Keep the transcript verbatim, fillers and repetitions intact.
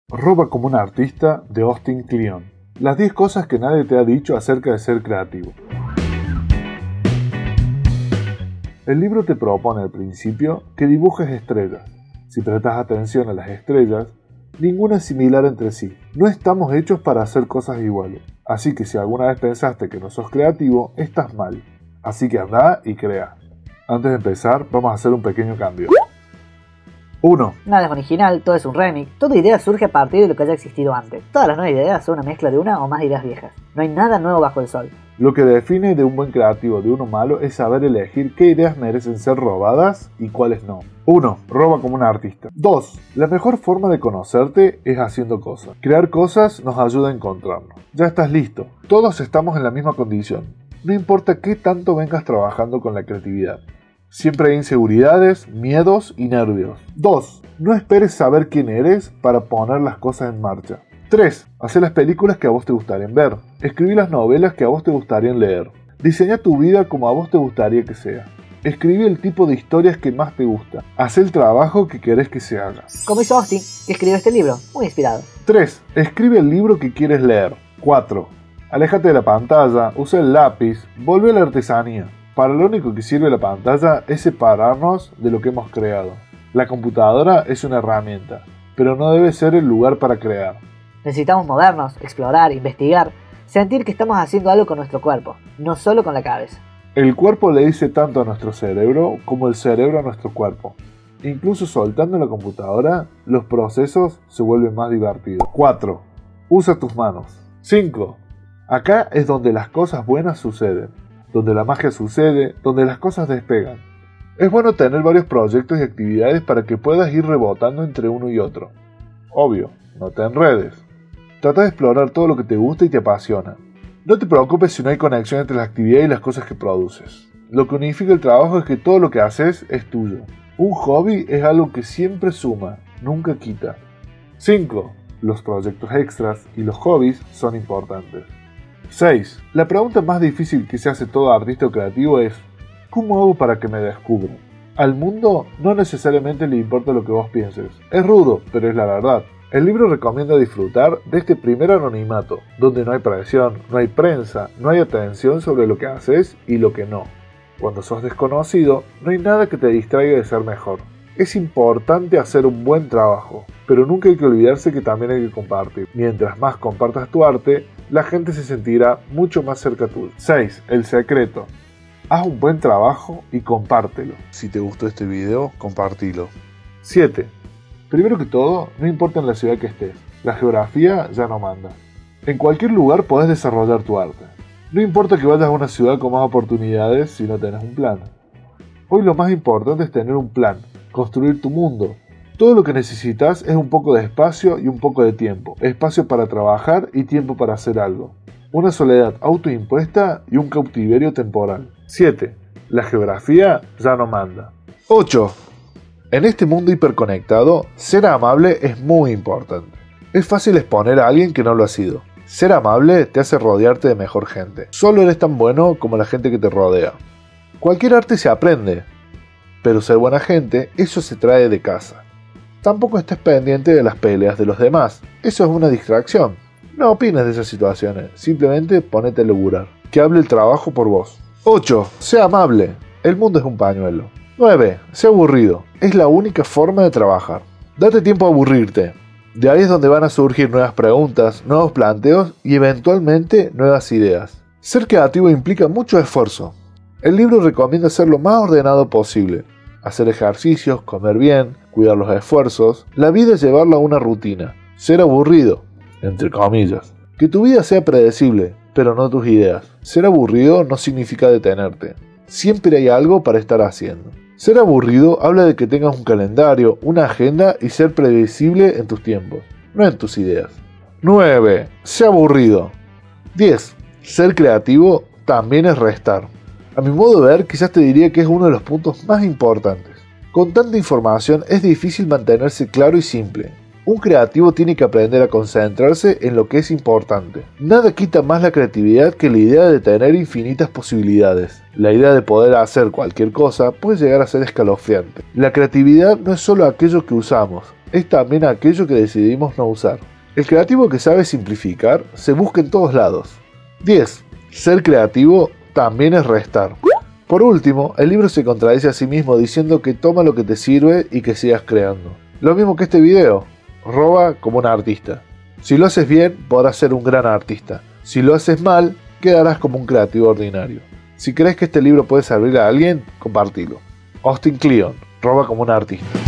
Roba como un artista, de Austin Kleon. Las diez cosas que nadie te ha dicho acerca de ser creativo. El libro te propone al principio que dibujes estrellas. Si prestas atención a las estrellas, ninguna es similar entre sí. No estamos hechos para hacer cosas iguales. Así que si alguna vez pensaste que no sos creativo, estás mal. Así que anda y crea. Antes de empezar, vamos a hacer un pequeño cambio. uno. Nada es original, todo es un remix. Toda idea surge a partir de lo que haya existido antes. Todas las nuevas ideas son una mezcla de una o más ideas viejas. No hay nada nuevo bajo el sol. Lo que define de un buen creativo de uno malo es saber elegir qué ideas merecen ser robadas y cuáles no. uno. Roba como un artista. dos. La mejor forma de conocerte es haciendo cosas. Crear cosas nos ayuda a encontrarnos. Ya estás listo. Todos estamos en la misma condición. No importa qué tanto vengas trabajando con la creatividad. Siempre hay inseguridades, miedos y nervios. dos. No esperes saber quién eres para poner las cosas en marcha. tres. Haz las películas que a vos te gustarían ver. Escribí las novelas que a vos te gustarían leer. Diseña tu vida como a vos te gustaría que sea. Escribí el tipo de historias que más te gusta. Haz el trabajo que querés que se haga. Como hizo Austin, que escribió este libro, muy inspirado. tres. Escribe el libro que quieres leer. cuatro. Aléjate de la pantalla, usa el lápiz, vuelve a la artesanía. Para lo único que sirve la pantalla es separarnos de lo que hemos creado. La computadora es una herramienta, pero no debe ser el lugar para crear. Necesitamos movernos, explorar, investigar, sentir que estamos haciendo algo con nuestro cuerpo, no solo con la cabeza. El cuerpo le dice tanto a nuestro cerebro como el cerebro a nuestro cuerpo. Incluso soltando la computadora, los procesos se vuelven más divertidos. cuatro. Usa tus manos. cinco. Acá es donde las cosas buenas suceden, donde la magia sucede, donde las cosas despegan. Es bueno tener varios proyectos y actividades para que puedas ir rebotando entre uno y otro. Obvio, no te enredes. Trata de explorar todo lo que te gusta y te apasiona. No te preocupes si no hay conexión entre la actividad y las cosas que produces. Lo que unifica el trabajo es que todo lo que haces es tuyo. Un hobby es algo que siempre suma, nunca quita. cinco. Los proyectos extras y los hobbies son importantes. seis. La pregunta más difícil que se hace todo artista o creativo es: ¿cómo hago para que me descubran? Al mundo no necesariamente le importa lo que vos pienses. Es rudo, pero es la verdad. El libro recomienda disfrutar de este primer anonimato, donde no hay presión, no hay prensa, no hay atención sobre lo que haces y lo que no. Cuando sos desconocido, no hay nada que te distraiga de ser mejor. Es importante hacer un buen trabajo, pero nunca hay que olvidarse que también hay que compartir. Mientras más compartas tu arte, la gente se sentirá mucho más cerca tuyo. seis. El secreto. Haz un buen trabajo y compártelo. Si te gustó este video, compartilo. siete. Primero que todo, no importa en la ciudad que estés, la geografía ya no manda. En cualquier lugar podés desarrollar tu arte. No importa que vayas a una ciudad con más oportunidades si no tenés un plan. Hoy lo más importante es tener un plan, construir tu mundo. Todo lo que necesitas es un poco de espacio y un poco de tiempo. Espacio para trabajar y tiempo para hacer algo. Una soledad autoimpuesta y un cautiverio temporal. siete. La geografía ya no manda. ocho. En este mundo hiperconectado, ser amable es muy importante. Es fácil exponer a alguien que no lo ha sido. Ser amable te hace rodearte de mejor gente. Solo eres tan bueno como la gente que te rodea. Cualquier arte se aprende, pero ser buena gente, eso se trae de casa. Tampoco estés pendiente de las peleas de los demás. Eso es una distracción. No opines de esas situaciones, simplemente ponete a laburar. Que hable el trabajo por vos. ocho. Sea amable. El mundo es un pañuelo. nueve. Sea aburrido. Es la única forma de trabajar. Date tiempo a aburrirte. De ahí es donde van a surgir nuevas preguntas, nuevos planteos y eventualmente nuevas ideas. Ser creativo implica mucho esfuerzo. El libro recomienda ser lo más ordenado posible. Hacer ejercicios, comer bien, cuidar los esfuerzos. La vida es llevarla a una rutina. Ser aburrido, entre comillas. Que tu vida sea predecible, pero no tus ideas. Ser aburrido no significa detenerte. Siempre hay algo para estar haciendo. Ser aburrido habla de que tengas un calendario, una agenda y ser predecible en tus tiempos, no en tus ideas. nueve. Sea aburrido. diez. Ser creativo también es restar. A mi modo de ver, quizás te diría que es uno de los puntos más importantes. Con tanta información es difícil mantenerse claro y simple. Un creativo tiene que aprender a concentrarse en lo que es importante. Nada quita más la creatividad que la idea de tener infinitas posibilidades. La idea de poder hacer cualquier cosa puede llegar a ser escalofriante. La creatividad no es solo aquello que usamos, es también aquello que decidimos no usar. El creativo que sabe simplificar se busca en todos lados. diez. Ser creativo también es restar. Por último, el libro se contradice a sí mismo diciendo que toma lo que te sirve y que sigas creando. Lo mismo que este video, roba como un artista. Si lo haces bien, podrás ser un gran artista. Si lo haces mal, quedarás como un creativo ordinario. Si crees que este libro puede servir a alguien, compartilo. Austin Kleon, roba como un artista.